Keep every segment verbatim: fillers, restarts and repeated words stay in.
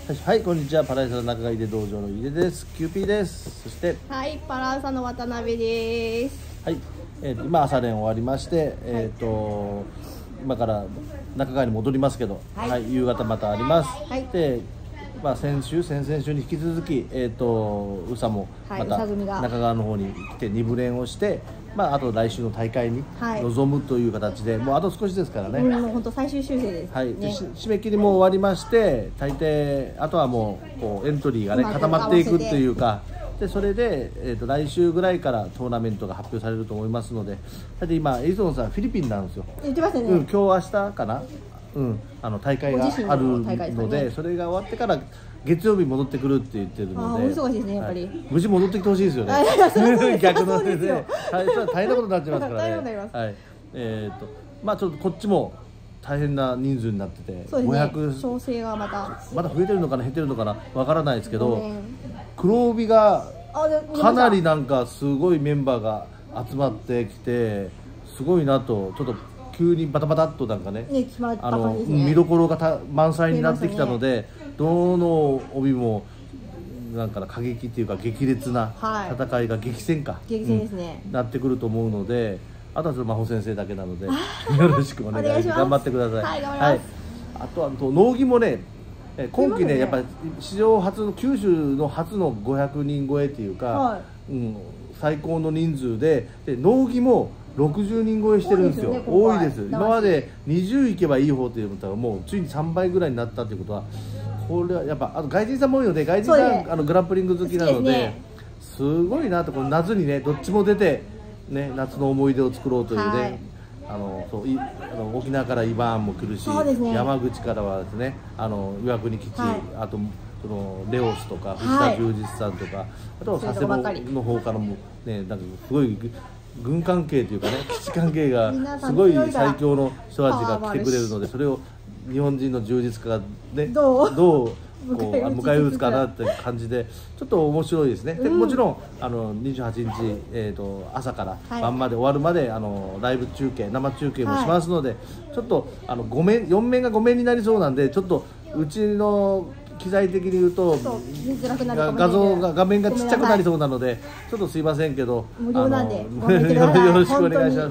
はい、こんにちは。パライサの中川出道場の井出です。キューピーです。そして、 はい、パラーサの渡辺です。 はい、えーと、今朝練終わりまして、えっ、ー、と、今から中川に戻りますけど、はい、はい、夕方またあります。はい、で、まあ先週、先々週に引き続き、えっ、ー、と、宇佐もまた中川の方に来てに部練をして。まあ、あと来週の大会に臨むという形で、はい、もうあと少しですからね。 もう本当最終修正です、ね。 はい、締め切りも終わりまして、大抵あとはもう、こうエントリーがね固まっていくっていうか、でそれでえっ、ー、と来週ぐらいからトーナメントが発表されると思いますので、だって今エイゾンさんフィリピンなんですよ。 言ってましたね。 うん、今日明日かな。うん、あの大会があるので、それが終わってから月曜日戻ってくるって言ってるので、 お忙しいですね、やっぱり。 無事戻ってきてほしいですよね。逆のでね、大変なことになっちゃいますからね。はい、えっと、まあちょっとこっちも大変な人数になってて、 ごひゃく調整がまたまだ増えてるのかな減ってるのかなわからないですけど、黒帯がかなりなんかすごいメンバーが集まってきて、すごいなとちょっと。急にバタバタっとなんかね、ねあの見どころがた満載になってきたので、ね、どの帯もなんか過激っていうか激烈な戦いが、はい、激戦か激戦ですね、 うん、なってくると思うので、あとは真帆先生だけなのでよろしくお願いします。頑張ってください。 はい、頑張ります。はい、 あとは農技もね、今季ね、やっぱり史上初の九州の初のごひゃくにん超えっていうか、はい、うん、最高の人数で、で農技もろくじゅうにん超えしてるんですよ。多いです。今までにじゅういけばいい方って言ったらもうついにさんばいぐらいになったということは、これはやっぱあと外人さんも多いので、外人さんあのグラップリング好きなので、すごいなと。この夏にねどっちも出てね、夏の思い出を作ろうというね、はい、あのそういあの沖縄からイバーンも来るし、ね、山口からはですね、あの岩国基地、はい、あとそのレオスとか藤田充実さんとか、はい、あとは佐世保の方からもね、なんかすごい軍関係というかね、基地関係がすごい最強の人たちが来てくれるので、それを日本人の充実家がねどうこう迎え撃つかなって感じで、ちょっと面白いですね。でもちろんあのにじゅうはちにち、えー、と朝から晩まで終わるまであのライブ中継生中継もしますので、ちょっとあのご面よん面がご面になりそうなんで、ちょっとうちの機材的に言うと画像が画面がちっちゃくなりそうなので、ちょっとすいませんけど、 無料なんでよろしくお願いします。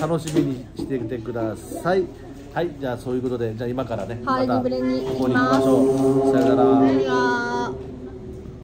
楽しみにしていてください。はい、じゃあそういうことで、じゃあ今からね、またここに行きましょう。さよなら。